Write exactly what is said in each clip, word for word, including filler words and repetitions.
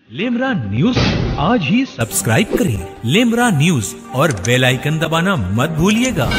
लेमरा news आज ही subscribe करें लेमरा न्यूज और बेल आइकन दबाना मत भूलिएगा।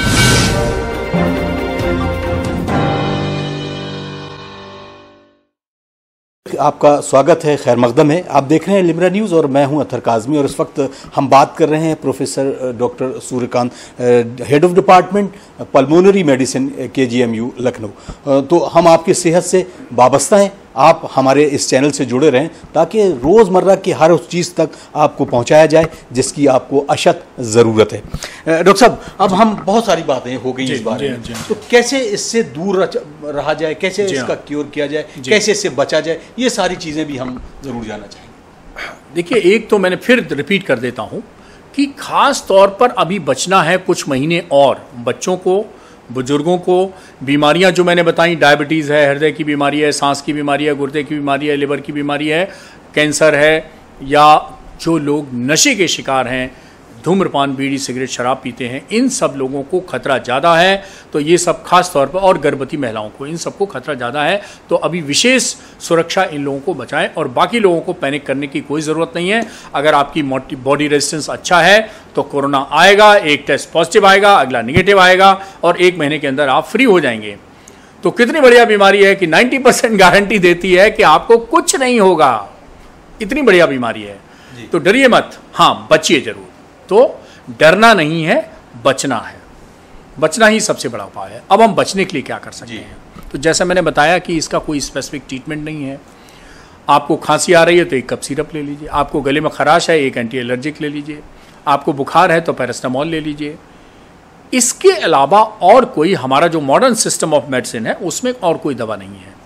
आपका स्वागत है, खैर मकदम है। आप देख रहे हैं लेमरा न्यूज़ और मैं हूं अथर काज़मी और इस वक्त हम बात कर रहे हैं professor doctor Suryakant, head of department pulmonary medicine K G M you Lucknow. तो हम आपकी सेहत से वाबस्ता हैं, आप हमारे इस चैनल से जुड़े रहें ताकि रोज़मर्रा की हर उस चीज़ तक आपको पहुंचाया जाए जिसकी आपको अशद ज़रूरत है। डॉक्टर साहब, अब हम बहुत सारी बातें हो गई इस बारे में, तो कैसे इससे दूर रहा जाए, कैसे इसका क्योर किया जाए, कैसे इससे बचा जाए, ये सारी चीज़ें भी हम ज़रूर जानना चाहेंगे। देखिए, एक तो मैंने फिर रिपीट कर देता हूँ कि ख़ास तौर पर अभी बचना है कुछ महीने और। बच्चों को, बुजुर्गों को, बीमारियां जो मैंने बताई, डायबिटीज़ है, हृदय की बीमारी है, सांस की बीमारी है, गुर्दे की बीमारी है, लिवर की बीमारी है, कैंसर है, या जो लोग नशे के शिकार हैं, धूम्रपान, बीड़ी, सिगरेट, शराब पीते हैं, इन सब लोगों को खतरा ज़्यादा है। तो ये सब खास तौर पर, और गर्भवती महिलाओं को, इन सबको खतरा ज़्यादा है। तो अभी विशेष सुरक्षा इन लोगों को बचाएं और बाकी लोगों को पैनिक करने की कोई ज़रूरत नहीं है। अगर आपकी बॉडी रेजिस्टेंस अच्छा है तो कोरोना आएगा, एक टेस्ट पॉजिटिव आएगा, अगला निगेटिव आएगा और एक महीने के अंदर आप फ्री हो जाएंगे। तो कितनी बढ़िया बीमारी है कि नब्बे परसेंट गारंटी देती है कि आपको कुछ नहीं होगा। इतनी बढ़िया बीमारी है, तो डरिए मत, हाँ बचिए जरूर। तो डरना नहीं है, बचना है। बचना ही सबसे बड़ा उपाय है। अब हम बचने के लिए क्या कर सकते हैं? तो जैसा मैंने बताया कि इसका कोई स्पेसिफिक ट्रीटमेंट नहीं है। आपको खांसी आ रही है तो एक कप सिरप ले लीजिए, आपको गले में खराश है एक एंटी एलर्जिक ले लीजिए, आपको बुखार है तो पैरास्टामोल ले लीजिए। इसके अलावा और कोई, हमारा जो मॉडर्न सिस्टम ऑफ मेडिसिन है उसमें और कोई दवा नहीं है।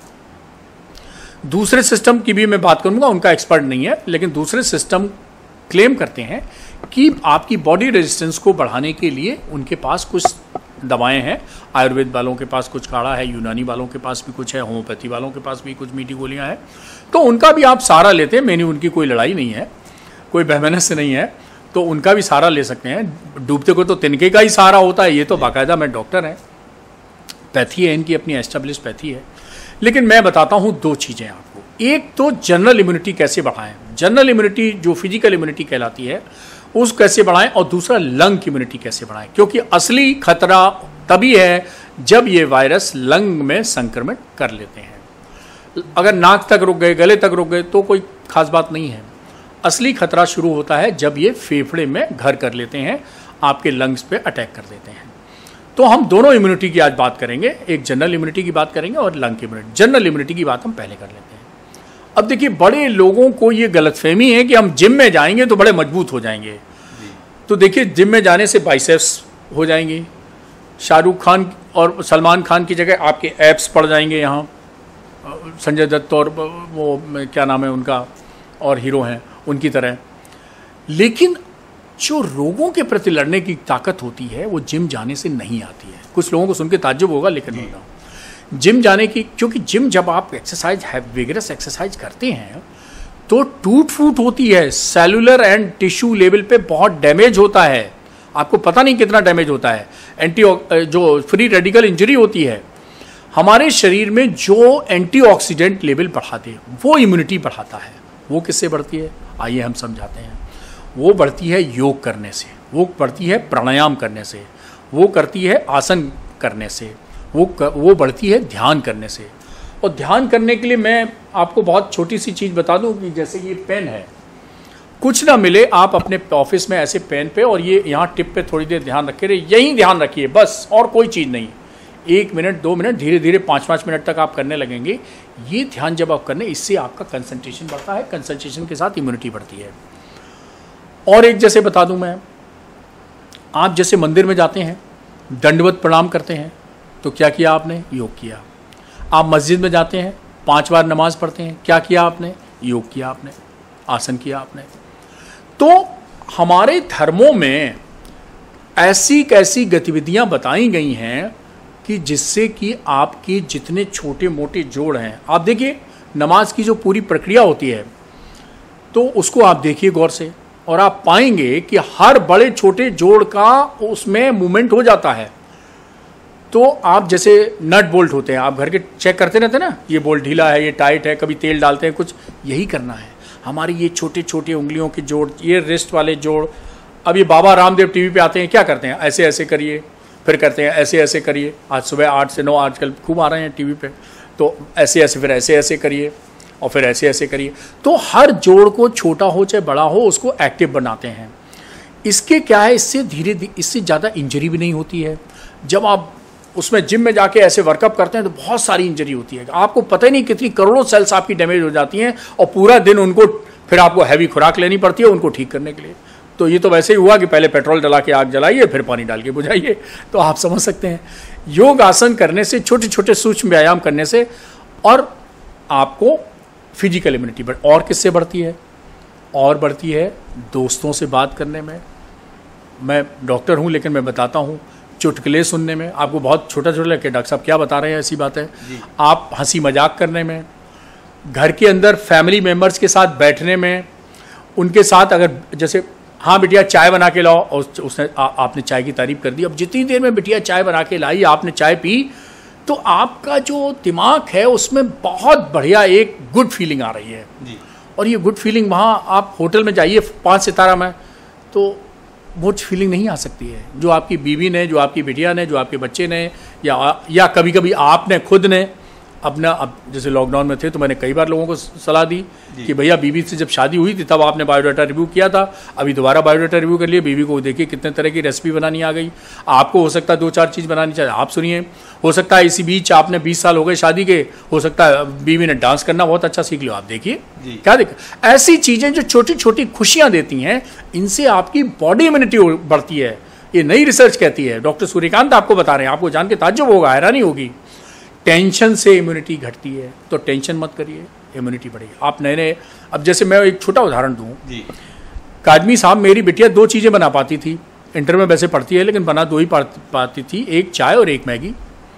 दूसरे सिस्टम की भी मैं बात करूंगा, उनका एक्सपर्ट नहीं है, लेकिन दूसरे सिस्टम क्लेम करते हैं कि आपकी बॉडी रेजिस्टेंस को बढ़ाने के लिए उनके पास कुछ दवाएं हैं। आयुर्वेद वालों के पास कुछ काढ़ा है, यूनानी वालों के पास भी कुछ है, होम्योपैथी वालों के पास भी कुछ मीठी गोलियां हैं। तो उनका भी आप सहारा लेते हैं। मैंने उनकी कोई लड़ाई नहीं है, कोई बहमेनस से नहीं है, तो उनका भी सहारा ले सकते हैं। डूबते को तो तिनके का ही सहारा होता है। ये तो बाकायदा मैं डॉक्टर हैं, पैथी है इनकी, अपनी एस्टेब्लिश पैथी है। लेकिन मैं बताता हूँ दो चीज़ें आपको। एक तो जनरल इम्यूनिटी कैसे बढ़ाएं, जनरल इम्यूनिटी जो फिजिकल इम्यूनिटी कहलाती है उस कैसे बढ़ाएं, और दूसरा लंग की इम्यूनिटी कैसे बढ़ाएं, क्योंकि असली खतरा तभी है जब ये वायरस लंग में संक्रमण कर लेते हैं। अगर नाक तक रुक गए, गले तक रुक गए तो कोई खास बात नहीं है। असली खतरा शुरू होता है जब ये फेफड़े में घर कर लेते हैं, आपके लंग्स पे अटैक कर देते हैं। तो हम दोनों इम्यूनिटी की आज बात करेंगे, एक जनरल इम्यूनिटी की बात करेंगे और लंग की इम्यूनिटी। जनरल इम्यूनिटी की बात हम पहले कर लेते हैं। अब देखिए, बड़े लोगों को ये गलतफहमी है कि हम जिम में जाएंगे तो बड़े मजबूत हो जाएंगे। तो देखिए, जिम में जाने से बाइसेप्स हो जाएंगे, शाहरुख खान और सलमान खान की जगह आपके एब्स पड़ जाएंगे। यहाँ संजय दत्त और वो क्या नाम है उनका, और हीरो हैं उनकी तरह। लेकिन जो रोगों के प्रति लड़ने की ताकत होती है वो जिम जाने से नहीं आती है। कुछ लोगों को सुन के ताज्जुब होगा, लेकिन नहीं, जिम जाने की, क्योंकि जिम जब आप एक्सरसाइज है, विगरस एक्सरसाइज करते हैं तो टूट फूट होती है, सेलुलर एंड टिश्यू लेवल पे बहुत डैमेज होता है। आपको पता नहीं कितना डैमेज होता है। एंटी जो फ्री रेडिकल इंजरी होती है, हमारे शरीर में जो एंटीऑक्सीडेंट लेवल बढ़ाते हैं वो इम्यूनिटी बढ़ाता है। वो किससे बढ़ती है, आइए हम समझाते हैं। वो बढ़ती है योग करने से, वो बढ़ती है प्राणायाम करने से, वो करती है आसन करने से, वो कर, वो बढ़ती है ध्यान करने से। और ध्यान करने के लिए मैं आपको बहुत छोटी सी चीज़ बता दूं कि जैसे ये पेन है, कुछ ना मिले आप अपने ऑफिस में ऐसे पेन पे और ये यहाँ टिप पे थोड़ी देर ध्यान रखे रहे, यही ध्यान रखिए बस, और कोई चीज़ नहीं। एक मिनट, दो मिनट, धीरे धीरे पाँच पाँच मिनट तक आप करने लगेंगे। ये ध्यान जब आप करने, इससे आपका कंसंट्रेशन बढ़ता है, कंसंट्रेशन के साथ इम्यूनिटी बढ़ती है। और एक जैसे बता दूं मैं, आप जैसे मंदिर में जाते हैं, दंडवत प्रणाम करते हैं, तो क्या किया आपने, योग किया। आप मस्जिद में जाते हैं, पांच बार नमाज पढ़ते हैं, क्या किया आपने, योग किया आपने, आसन किया आपने। तो हमारे धर्मों में ऐसी कैसी गतिविधियां बताई गई हैं कि जिससे कि आपके जितने छोटे मोटे जोड़ हैं, आप देखिए नमाज की जो पूरी प्रक्रिया होती है तो उसको आप देखिए गौर से, और आप पाएंगे कि हर बड़े छोटे जोड़ का उसमें मूवमेंट हो जाता है। तो आप जैसे नट बोल्ट होते हैं, आप घर के चेक करते रहते हैं ना, ये बोल्ट ढीला है, ये टाइट है, कभी तेल डालते हैं, कुछ यही करना है। हमारी ये छोटे छोटे उंगलियों के जोड़, ये रिस्ट वाले जोड़, अब ये बाबा रामदेव टीवी पे आते हैं, क्या करते हैं, ऐसे ऐसे करिए, फिर करते हैं ऐसे ऐसे करिए। आज सुबह आठ से नौ आजकल खूब आ रहे हैं टीवी पे, तो ऐसे ऐसे फिर ऐसे ऐसे करिए और फिर ऐसे ऐसे करिए। तो हर जोड़ को, छोटा हो चाहे बड़ा हो, उसको एक्टिव बनाते हैं। इसके क्या है, इससे धीरे धीरे इससे ज़्यादा इंजरी भी नहीं होती है। जब आप उसमें जिम में जाके ऐसे वर्कअप करते हैं तो बहुत सारी इंजरी होती है, आपको पता ही नहीं कितनी करोड़ों सेल्स आपकी डैमेज हो जाती हैं, और पूरा दिन उनको फिर आपको हैवी खुराक लेनी पड़ती है उनको ठीक करने के लिए। तो ये तो वैसे ही हुआ कि पहले पेट्रोल डला के आग जलाइए, फिर पानी डाल के बुझाइए। तो आप समझ सकते हैं, योग आसन करने से, छोटे छोटे सूक्ष्म व्यायाम करने से, और आपको फिजिकल इम्यूनिटी बढ़, और किससे बढ़ती है, और बढ़ती है दोस्तों से बात करने में। मैं डॉक्टर हूँ लेकिन मैं बताता हूँ, चुटकुले सुनने में, आपको बहुत छोटा छोटा लगे डॉक्टर साहब क्या बता रहे हैं, ऐसी बात है। आप हंसी मजाक करने में, घर के अंदर फैमिली मेम्बर्स के साथ बैठने में, उनके साथ अगर जैसे हाँ बिटिया चाय बना के लाओ, और उसने आ, आपने चाय की तारीफ कर दी, अब जितनी देर में बिटिया चाय बना के लाई, आपने चाय पी, तो आपका जो दिमाग है उसमें बहुत बढ़िया एक गुड फीलिंग आ रही है जी। और ये गुड फीलिंग वहाँ आप होटल में जाइए पाँच सितारा में, तो वो फीलिंग नहीं आ सकती है जो आपकी बीवी ने, जो आपकी बिटिया ने, जो आपके बच्चे ने, या या कभी कभी आपने खुद ने अपना, अब जैसे लॉकडाउन में थे तो मैंने कई बार लोगों को सलाह दी कि भैया बीवी से जब शादी हुई थी तब आपने बायोडाटा रिव्यू किया था, अभी दोबारा बायोडाटा रिव्यू कर लिए, बीवी को देखिए कितने तरह की रेसिपी बनानी आ गई, आपको हो सकता है दो चार चीज़ बनानी चाहिए, आप सुनिए, हो सकता है इसी बीच आपने बीस साल हो गए शादी के, हो सकता है बीवी ने डांस करना बहुत अच्छा सीख लिया, आप देखिए क्या देख, ऐसी चीज़ें जो छोटी छोटी खुशियाँ देती हैं, इनसे आपकी बॉडी इम्यूनिटी बढ़ती है। ये नई रिसर्च कहती है, डॉक्टर सूर्यकांत आपको बता रहे हैं, आपको जान के ताज्जुब होगा, हैरानी होगी। टेंशन से इम्यूनिटी घटती है, तो टेंशन मत करिए, इम्यूनिटी बढ़ेगी। आप नए नए, अब जैसे मैं एक छोटा उदाहरण दूं, काजमी साहब, मेरी बिटिया दो चीज़ें बना पाती थी, इंटर में वैसे पढ़ती है लेकिन बना दो ही पाती थी, एक चाय और एक मैगी,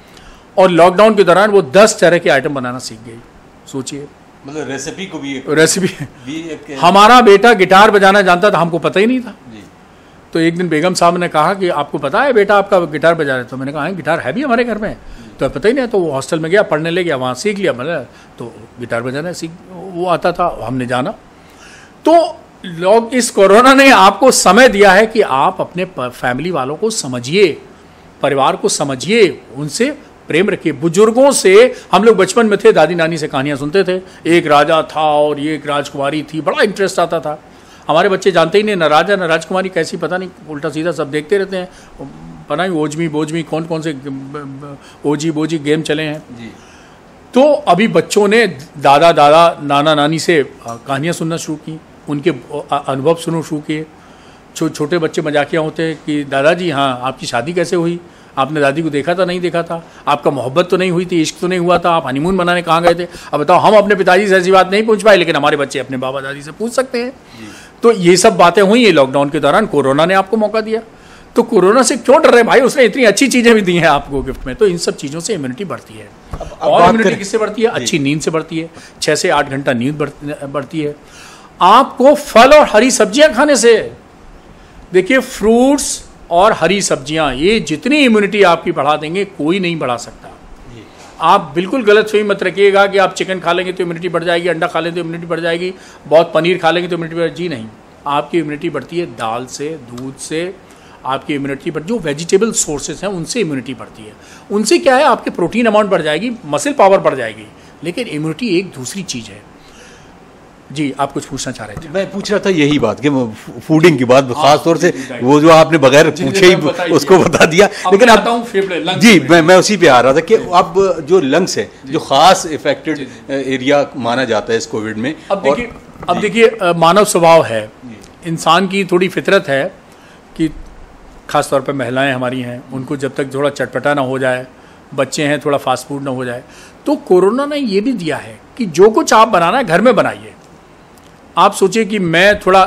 और लॉकडाउन के दौरान वो दस तरह के आइटम बनाना सीख गई। सोचिए, मतलब रेसिपी को भी रेसिपी भी एक... हमारा बेटा गिटार बजाना जानता था, हमको पता ही नहीं था। तो एक दिन बेगम साहब ने कहा कि आपको पता है बेटा आपका गिटार बजा रहे, तो मैंने कहा गिटार है भी हमारे घर में, तो पता ही नहीं। तो वो हॉस्टल में गया, पढ़ने ले गया, वहाँ सीख लिया, मतलब तो गिटार बजाना सीख वो आता था, हमने जाना। तो लोग, इस कोरोना ने आपको समय दिया है कि आप अपने फैमिली वालों को समझिए, परिवार को समझिए, उनसे प्रेम रखिए। बुजुर्गों से, हम लोग बचपन में थे, दादी नानी से कहानियाँ सुनते थे, एक राजा था और ये एक राजकुमारी थी, बड़ा इंटरेस्ट आता था। हमारे बच्चे जानते ही नहीं, न राजा न राजकुमारी कैसी, पता नहीं, उल्टा सीधा सब देखते रहते हैं, पता नहीं ओजमी बोजमी कौन कौन से ओजी बोजी गेम चले हैं जी। तो अभी बच्चों ने दादा दादा नाना नानी से कहानियाँ सुनना शुरू की, उनके अनुभव सुनना शुरू किए। छो, छोटे बच्चे मजाकिया होते हैं कि दादाजी हाँ आपकी शादी कैसे हुई, आपने दादी को देखा था नहीं देखा था, आपका मोहब्बत तो नहीं हुई थी, इश्क तो नहीं हुआ था, आप हनीमून मनाने कहाँ गए थे। अब बताओ, हम अपने पिताजी से ऐसी बात नहीं पूछ पाए, लेकिन हमारे बच्चे अपने बाबा दादी से पूछ सकते हैं। तो ये सब बातें हुई ये लॉकडाउन के दौरान, कोरोना ने आपको मौका दिया। तो कोरोना से क्यों डर रहे भाई, उसने इतनी अच्छी चीज़ें भी दी हैं आपको गिफ्ट में। तो इन सब चीज़ों से इम्यूनिटी बढ़ती है। अब, अब और इम्यूनिटी किससे बढ़ती है? अच्छी नींद से बढ़ती है, छः से आठ घंटा नींद बढ़ती है। आपको फल और हरी सब्जियां खाने से, देखिए फ्रूट्स और हरी सब्जियां, ये जितनी इम्यूनिटी आपकी बढ़ा देंगे कोई नहीं बढ़ा सकता। आप बिल्कुल गलत फहमी मत रखिएगा कि आप चिकन खा लेंगे तो इम्यूनिटी बढ़ जाएगी, अंडा खा लेंगे तो इम्यूनिटी बढ़ जाएगी, बहुत पनीर खा लेंगे तो इम्यूनिटी बढ़, जी नहीं। आपकी इम्यूनिटी बढ़ती है दाल से, दूध से, आपकी इम्यूनिटी बढ़, जो वेजिटेबल सोर्सेज हैं उनसे इम्यूनिटी बढ़ती है। उनसे क्या है, आपके प्रोटीन अमाउंट बढ़ जाएगी, मसल पावर बढ़ जाएगी, लेकिन इम्यूनिटी एक दूसरी चीज़ है। जी, आप कुछ पूछना चाह रहे थे? मैं पूछ रहा था यही बात कि फूडिंग की बात, खास तौर से वो जो आपने बगैर पूछे ही उसको बता दिया। लेकिन अब जी मैं मैं उसी पे आ रहा था कि अब जो लंग्स है, जो खास इफेक्टेड एरिया माना जाता है इस कोविड में। अब देखिए अब देखिए मानव स्वभाव है, इंसान की थोड़ी फितरत है कि खास तौर पर महिलाएं हमारी हैं, उनको जब तक थोड़ा चटपटा ना हो जाए, बच्चे हैं थोड़ा फास्ट फूड ना हो जाए। तो कोरोना ने ये भी दिया है कि जो कुछ आप बनाना है घर में बनाइए। आप सोचिए कि मैं थोड़ा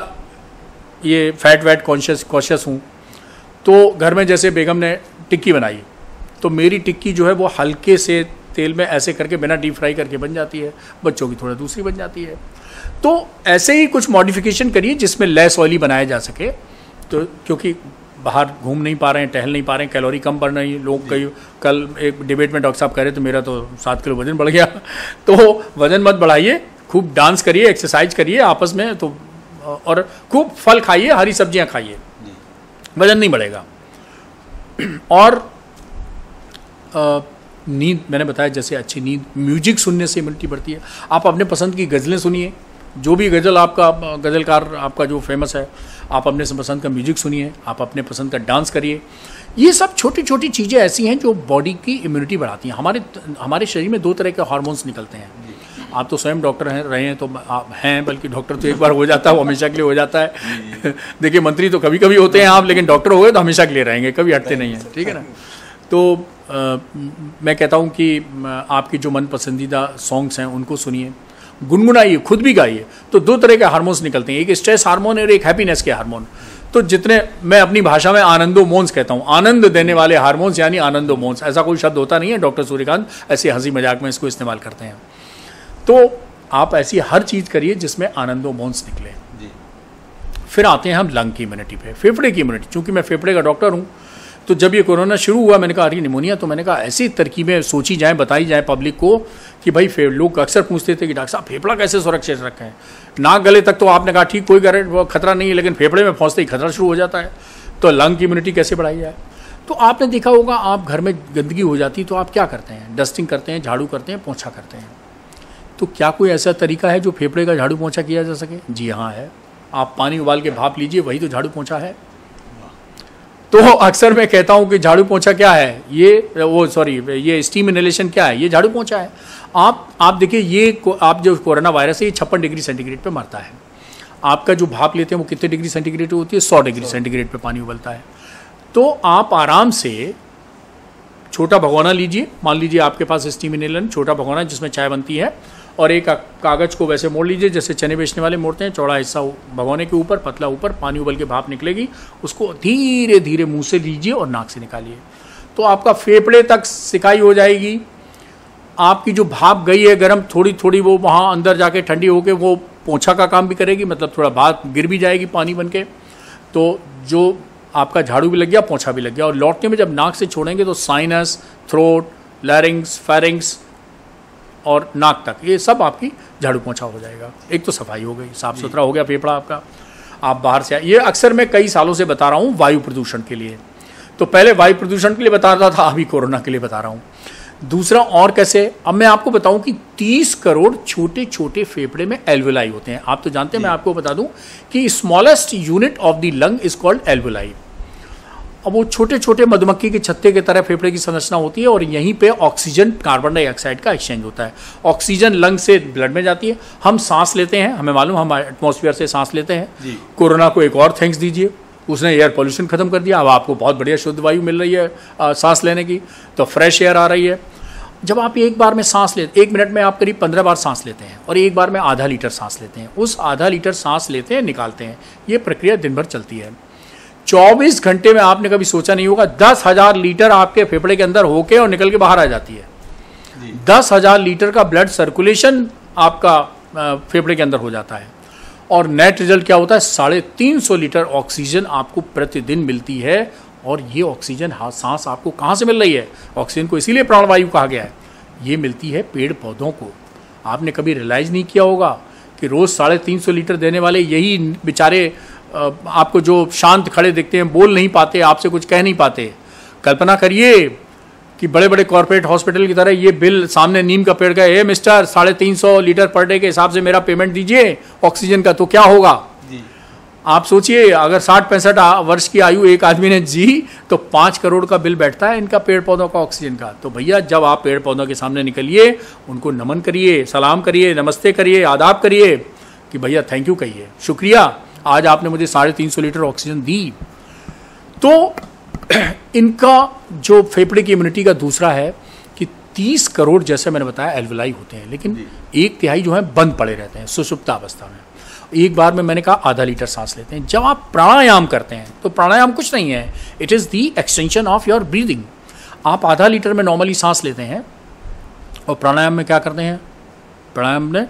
ये फैट वैट कॉन्शियस कॉशियस हूँ, तो घर में जैसे बेगम ने टिक्की बनाई, तो मेरी टिक्की जो है वो हल्के से तेल में ऐसे करके बिना डीप फ्राई करके बन जाती है, बच्चों की थोड़ा दूसरी बन जाती है। तो ऐसे ही कुछ मॉडिफिकेशन करिए जिसमें लेस ऑयली बनाया जा सके। तो क्योंकि बाहर घूम नहीं पा रहे हैं, टहल नहीं पा रहे हैं, कैलोरी कम बढ़ रही है, लोग कई, कल एक डिबेट में डॉक्टर साहब कह रहे तो मेरा तो सात किलो वजन बढ़ गया। तो वजन मत बढ़ाइए, खूब डांस करिए, एक्सरसाइज करिए आपस में, तो और खूब फल खाइए, हरी सब्जियां खाइए, वजन नहीं बढ़ेगा। और आ, नींद मैंने बताया, जैसे अच्छी नींद, म्यूजिक सुनने से इम्यूनिटी बढ़ती है। आप अपने पसंद की गज़लें सुनिए, जो भी गज़ल आपका गज़लकार आपका जो फेमस है, आप अपने पसंद का म्यूजिक सुनिए, आप अपने पसंद का डांस करिए। ये सब छोटी छोटी चीज़ें ऐसी हैं जो बॉडी की इम्यूनिटी बढ़ाती हैं। हमारे हमारे शरीर में दो तरह के हार्मोन्स निकलते हैं। आप तो स्वयं डॉक्टर हैं, रहे हैं, तो आप हैं, बल्कि डॉक्टर तो एक बार हो जाता है, वो हमेशा के लिए हो जाता है। देखिए, मंत्री तो कभी कभी होते हैं आप, लेकिन डॉक्टर हो गए तो हमेशा के लिए रहेंगे, कभी हटते नहीं हैं, ठीक है ना। तो आ, मैं कहता हूँ कि आपकी जो मन पसंदीदा सॉन्ग्स हैं उनको सुनिए, गुनगुनाइए, खुद भी गाइए। तो दो तरह के हार्मोन्स निकलते हैं, एक स्ट्रेस हार्मोन और एक हैप्पीनेस के हार्मोन। तो जितने, मैं अपनी भाषा में आनंदोमोन्स कहता हूँ, आनंद देने वाले हार्मोन्स यानी आनंदोमोन्स। ऐसा कोई शब्द होता नहीं है, डॉक्टर सूर्यकांत ऐसे हंसी मजाक में इसको इस्तेमाल करते हैं। तो आप ऐसी हर चीज़ करिए जिसमें आनंदोमोन्स निकले। फिर आते हैं हम लंग की इम्यूनिटी पे, फेफड़े की इम्यूनिटी। चूंकि मैं फेफड़े का डॉक्टर हूँ, तो जब ये कोरोना शुरू हुआ, मैंने कहा अरे निमोनिया, तो मैंने कहा ऐसी तरकीबें सोची जाएं, बताई जाए पब्लिक को कि भाई फे लोग अक्सर पूछते थे कि डॉक्टर साहब फेफड़ा कैसे सुरक्षित रखें। नाक गले तक तो आपने कहा ठीक, कोई खतरा नहीं है, लेकिन फेफड़े में पहुँचते ही खतरा शुरू हो जाता है। तो लंग की इम्यूनिटी कैसे बढ़ाई जाए? तो आपने देखा होगा, आप घर में गंदगी हो जाती तो आप क्या करते हैं? डस्टिंग करते हैं, झाड़ू करते हैं, पोंछा करते हैं। तो क्या कोई ऐसा तरीका है जो फेफड़े का झाड़ू पोंछा किया जा सके? जी हाँ है। आप पानी उबाल के भाप लीजिए, वही तो झाड़ू पोंछा है। तो अक्सर मैं कहता हूं कि झाड़ू पोंछा क्या है, ये वो सॉरी ये स्टीम इनहेलेशन क्या है, ये झाड़ू पोंछा है। आप आप देखिए, ये आप जो कोरोना वायरस है ये छप्पन डिग्री सेंटीग्रेड पे मरता है। आपका जो भाप लेते हैं वो कितने डिग्री सेंटीग्रेड होती है? सौ डिग्री सेंटीग्रेड पे पानी उबलता है। तो आप आराम से छोटा भगोना लीजिए, मान लीजिए आपके पास स्टीम इनहेलर छोटा भगोना जिसमें चाय बनती है, और एक कागज़ को वैसे मोड़ लीजिए जैसे चने बेचने वाले मोड़ते हैं, चौड़ा हिस्सा भगोने के ऊपर, पतला ऊपर, पानी उबल के भाप निकलेगी, उसको धीरे धीरे मुंह से लीजिए और नाक से निकालिए। तो आपका फेफड़े तक सिकाई हो जाएगी। आपकी जो भाप गई है गर्म, थोड़ी थोड़ी वो वहाँ अंदर जाके ठंडी होकर वो पोंछा का काम भी करेगी, मतलब थोड़ा भाप गिर भी जाएगी पानी बन के। तो जो आपका झाड़ू भी लग गया, पोंछा भी लग गया। और लौटने में जब नाक से छोड़ेंगे तो साइनस, थ्रोट, लैरिंग्स, फेरिंग्स और नाक तक, ये सब आपकी झाड़ू पोंछा हो जाएगा। एक तो सफाई हो गई, साफ सुथरा हो गया फेफड़ा आपका। आप बाहर से, ये अक्सर मैं कई सालों से बता रहा हूँ वायु प्रदूषण के लिए। तो पहले वायु प्रदूषण के लिए बता रहा था, अभी कोरोना के लिए बता रहा हूँ। दूसरा और कैसे, अब मैं आपको बताऊं कि तीस करोड़ छोटे छोटे फेफड़े में एल्वुलाई होते हैं। आप तो जानते हैं, मैं आपको बता दूं कि smallest unit of the lung is called alveoli. अब वो छोटे छोटे मधुमक्खी के छत्ते की तरह फेफड़े की संरचना होती है, और यहीं पे ऑक्सीजन कार्बन डाइऑक्साइड का एक्सचेंज होता है। ऑक्सीजन लंग से ब्लड में जाती है, हम सांस लेते हैं, हमें मालूम हम एटमॉस्फेयर से सांस लेते हैं। कोरोना को एक और थैंक्स दीजिए, उसने एयर पोल्यूशन खत्म कर दिया। अब आपको बहुत बढ़िया शुद्ध वायु मिल रही है आ, सांस लेने की, तो फ्रेश एयर आ रही है। जब आप एक बार में सांस लेते, एक मिनट में आप करीब पंद्रह बार सांस लेते हैं, और एक बार में आधा लीटर सांस लेते हैं। उस आधा लीटर सांस लेते हैं, निकालते हैं, ये प्रक्रिया दिन भर चलती है। चौबीस घंटे में आपने कभी सोचा नहीं होगा दस हजार लीटर आपके फेफड़े के अंदर होके और निकल के बाहर आ जाती है। दस हजार लीटर का ब्लड सर्कुलेशन आपका फेफड़े के अंदर हो जाता है, और नेट रिजल्ट क्या होता है? साढ़े तीन सौ लीटर ऑक्सीजन आपको प्रतिदिन मिलती है। और ये ऑक्सीजन सांस आपको कहाँ से मिल रही है? ऑक्सीजन को इसीलिए प्राणवायु कहा गया है। ये मिलती है पेड़ पौधों को। आपने कभी रियलाइज नहीं किया होगा कि रोज साढ़े तीन सौ लीटर देने वाले यही बेचारे आपको जो शांत खड़े दिखते हैं, बोल नहीं पाते, आपसे कुछ कह नहीं पाते। कल्पना करिए कि बड़े बड़े कॉर्पोरेट हॉस्पिटल की तरह ये बिल सामने नीम का पेड़ का, ए मिस्टर साढ़े तीन सौ लीटर पर डे के हिसाब से मेरा पेमेंट दीजिए ऑक्सीजन का, तो क्या होगा? आप सोचिए, अगर साठ पैंसठ वर्ष की आयु एक आदमी ने जी तो पाँच करोड़ का बिल बैठता है इनका पेड़ पौधों का ऑक्सीजन का। तो भैया जब आप पेड़ पौधों के सामने निकलिए, उनको नमन करिए, सलाम करिए, नमस्ते करिए, आदाब करिए कि भैया थैंक यू कहिए, शुक्रिया, आज आपने मुझे साढ़े तीन सौ लीटर ऑक्सीजन दी। तो इनका जो फेफड़े की इम्यूनिटी का दूसरा है कि तीस करोड़ जैसे मैंने बताया एल्वुलाई होते हैं, लेकिन एक तिहाई जो है बंद पड़े रहते हैं सुषुप्त अवस्था में। एक बार में मैंने कहा आधा लीटर सांस लेते हैं। जब आप प्राणायाम करते हैं तो प्राणायाम कुछ नहीं है, it is the extension of your breathing. आप आधा लीटर में नॉर्मली सांस लेते हैं, और प्राणायाम में क्या करते हैं? प्राणायाम में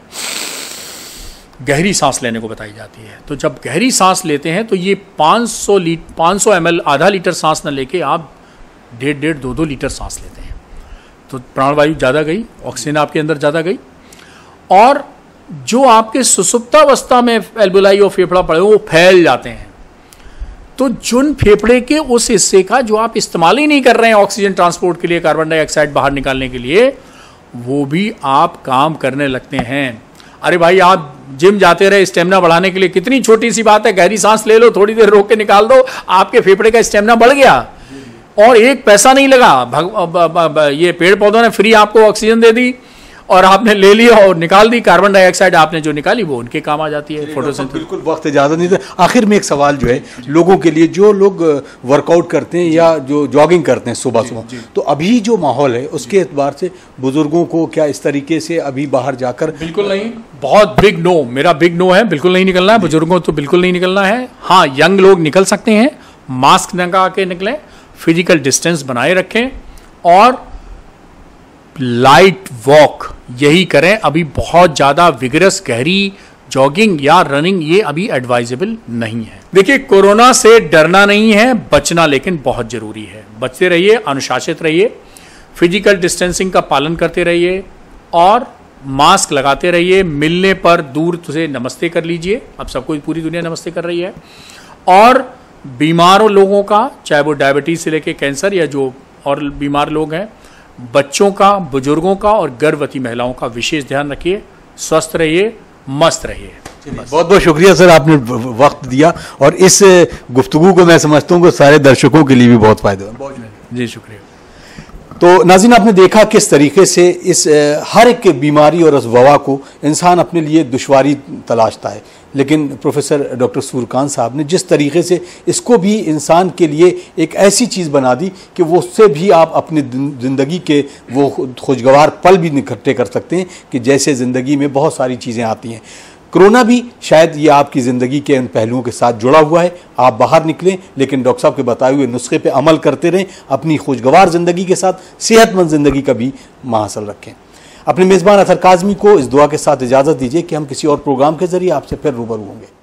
गहरी सांस लेने को बताई जाती है। तो जब गहरी सांस लेते हैं तो ये पाँच सौ लीट पाँच सौ एम एल आधा लीटर सांस न लेके आप डेढ़ डेढ़ दो दो लीटर सांस लेते हैं। तो प्राणवायु ज़्यादा गई, ऑक्सीजन आपके अंदर ज़्यादा गई। और जो आपके सुसुप्तावस्था में एल्वेओलाई और फेफड़ा पड़े वो फैल जाते हैं। तो जिन फेफड़े के उस हिस्से का जो आप इस्तेमाल ही नहीं कर रहे हैं ऑक्सीजन ट्रांसपोर्ट के लिए, कार्बन डाइऑक्साइड बाहर निकालने के लिए, वो भी आप काम करने लगते हैं। अरे भाई, आप जिम जाते रहे स्टेमिना बढ़ाने के लिए, कितनी छोटी सी बात है, गहरी सांस ले लो, थोड़ी देर रोक के निकाल दो, आपके फेफड़े का स्टेमिना बढ़ गया और एक पैसा नहीं लगा। भग, ब, ब, ब, ये पेड़ पौधों ने फ्री आपको ऑक्सीजन दे दी और आपने ले लिया और निकाल दी। कार्बन डाइऑक्साइड आपने जो निकाली वो उनके काम आ जाती है फोटोसिंथेसिस। बिल्कुल, वक्त इजाजत नहीं था। आखिर में एक सवाल जो है लोगों के लिए, जो लोग वर्कआउट करते हैं या जो जॉगिंग करते हैं सुबह सुबह, तो अभी जो माहौल है उसके एतबार से बुजुर्गों को क्या इस तरीके से अभी बाहर जाकर? बिल्कुल नहीं, बहुत बिग नो, मेरा बिग नो है, बिल्कुल नहीं निकलना है। बुजुर्गों तो बिल्कुल नहीं निकलना है। हाँ, यंग लोग निकल सकते हैं, मास्क लगा के निकलें, फिजिकल डिस्टेंस बनाए रखें और लाइट वॉक यही करें। अभी बहुत ज़्यादा विगरस गहरी जॉगिंग या रनिंग ये अभी एडवाइजेबल नहीं है। देखिए, कोरोना से डरना नहीं है, बचना लेकिन बहुत ज़रूरी है। बचते रहिए, अनुशासित रहिए, फिजिकल डिस्टेंसिंग का पालन करते रहिए और मास्क लगाते रहिए। मिलने पर दूर से नमस्ते कर लीजिए, अब सबको पूरी दुनिया नमस्ते कर रही है। और बीमार लोगों का, चाहे वो डायबिटीज से लेके कैंसर या जो और बीमार लोग हैं, बच्चों का, बुजुर्गों का और गर्भवती महिलाओं का विशेष ध्यान रखिए। स्वस्थ रहिए, मस्त रहिए। बहुत बहुत शुक्रिया सर, आपने वक्त दिया और इस गुफ्तगू को मैं समझता हूँ कि सारे दर्शकों के लिए भी बहुत फायदेमंद। जी शुक्रिया। तो नाज़रीन, आपने देखा किस तरीके से इस हर एक बीमारी और इस वबा को इंसान अपने लिए दुश्वारी तलाशता है, लेकिन प्रोफेसर डॉक्टर सूर्यकांत साहब ने जिस तरीके से इसको भी इंसान के लिए एक ऐसी चीज़ बना दी कि वो उससे भी आप अपनी ज़िंदगी के वो खुशगवार पल भी इकट्ठे कर सकते हैं कि जैसे ज़िंदगी में बहुत सारी चीज़ें आती हैं। कोरोना भी शायद ये आपकी ज़िंदगी के इन पहलुओं के साथ जुड़ा हुआ है। आप बाहर निकलें, लेकिन डॉक्टर साहब के बताए हुए नुस्खे पे अमल करते रहें, अपनी खुशगवार ज़िंदगी के साथ सेहतमंद ज़िंदगी का भी माहसल रखें। अपने मेज़बान अतहर काज़मी को इस दुआ के साथ इजाज़त दीजिए कि हम किसी और प्रोग्राम के ज़रिए आपसे फिर रूबरू होंगे।